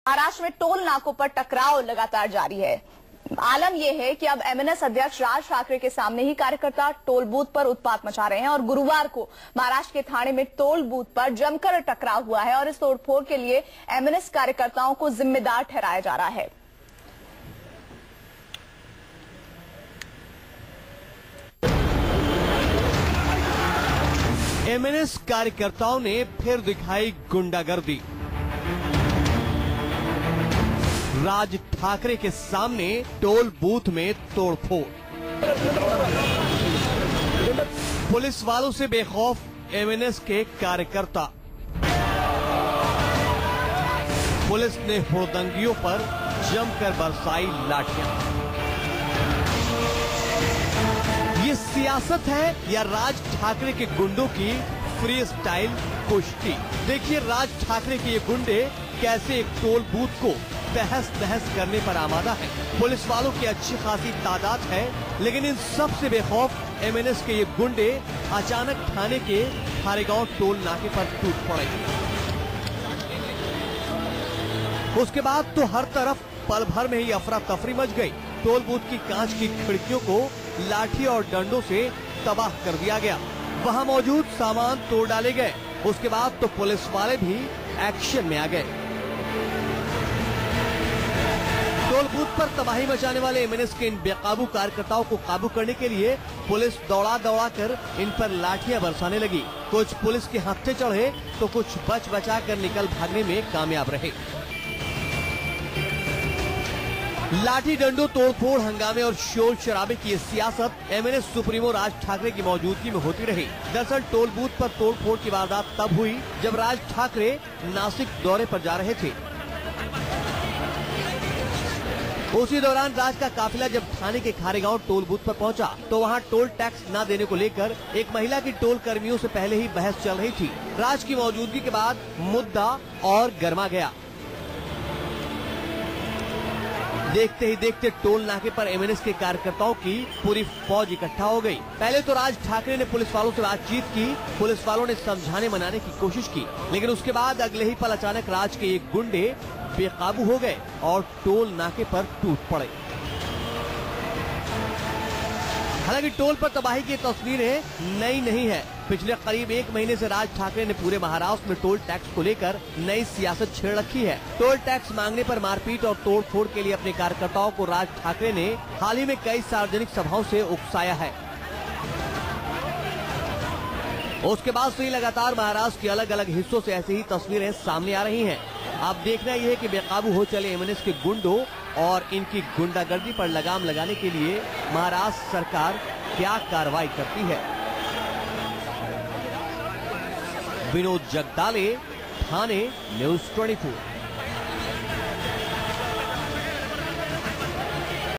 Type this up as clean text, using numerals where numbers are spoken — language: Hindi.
महाराष्ट्र में टोल नाकों पर टकराव लगातार जारी है। आलम यह है कि अब एमएनएस अध्यक्ष राज ठाकरे के सामने ही कार्यकर्ता टोल बूथ पर उत्पात मचा रहे हैं और गुरुवार को महाराष्ट्र के ठाणे में टोल बूथ पर जमकर टकराव हुआ है और इस तोड़फोड़ के लिए एमएनएस कार्यकर्ताओं को जिम्मेदार ठहराया जा रहा है। एमएनएस कार्यकर्ताओं ने फिर दिखाई गुंडागर्दी। राज ठाकरे के सामने टोल बूथ में तोड़फोड़। पुलिस वालों से बेखौफ एमएनएस के कार्यकर्ता। पुलिस ने हुड़दंगियों पर जमकर बरसाई लाठियां। ये सियासत है या राज ठाकरे के गुंडों की फ्री स्टाइल कुश्ती। देखिए राज ठाकरे के ये गुंडे कैसे एक टोल बूथ को तहस नहस करने पर आमादा है। पुलिस वालों की अच्छी खासी तादाद है, लेकिन इन सब से बेखौफ एमएनएस के ये गुंडे अचानक ठाणे के खारेगांव टोल नाके पर टूट पड़े। उसके बाद तो हर तरफ पल भर में ही अफरा तफरी मच गई। टोल बूथ की कांच की खिड़कियों को लाठी और डंडों से तबाह कर दिया गया। वहां मौजूद सामान तोड़ डाले गए। उसके बाद तो पुलिस वाले भी एक्शन में आ गए। टोल बूथ पर तबाही मचाने वाले एमएनएस के इन बेकाबू कार्यकर्ताओं को काबू करने के लिए पुलिस दौड़ा दौड़ा कर इन पर लाठियां बरसाने लगी। कुछ पुलिस के हत्थे चढ़े तो कुछ बच बचा कर निकल भागने में कामयाब रहे। लाठी डंडों, तोड़फोड़, हंगामे और शोर शराबे की सियासत एमएनएस सुप्रीमो राज ठाकरे की मौजूदगी में होती रही। दरअसल टोल बूथ पर तोड़फोड़ की वारदात तब हुई जब राज ठाकरे नासिक दौरे पर जा रहे थे। उसी दौरान राज का काफिला जब ठाणे के खारेगांव टोल बूथ पर पहुंचा तो वहां टोल टैक्स न देने को लेकर एक महिला की टोल कर्मियों से पहले ही बहस चल रही थी। राज की मौजूदगी के बाद मुद्दा और गर्मा गया। देखते ही देखते टोल नाके पर एमएनएस के कार्यकर्ताओं की पूरी फौज इकट्ठा हो गई। पहले तो राज ठाकरे ने पुलिस वालों से बातचीत की। पुलिस वालों ने समझाने मनाने की कोशिश की, लेकिन उसके बाद अगले ही पल अचानक राज के एक गुंडे बेकाबू हो गए और टोल नाके पर टूट पड़े। हालांकि टोल पर तबाही की तस्वीरें नई नहीं है। पिछले करीब 1 महीने से राज ठाकरे ने पूरे महाराष्ट्र में टोल टैक्स को लेकर नई सियासत छेड़ रखी है। टोल टैक्स मांगने पर मारपीट और तोड़फोड़ के लिए अपने कार्यकर्ताओं को राज ठाकरे ने हाल ही में कई सार्वजनिक सभाओं से उकसाया है। उसके बाद से ही लगातार महाराष्ट्र के अलग अलग हिस्सों से ऐसी ही तस्वीरें सामने आ रही हैं। अब देखना यह है कि बेकाबू हो चले एमएनएस के गुंडों और इनकी गुंडागर्दी पर लगाम लगाने के लिए महाराष्ट्र सरकार क्या कार्रवाई करती है। विनोद जगदाले, ठाणे, न्यूज़ 24।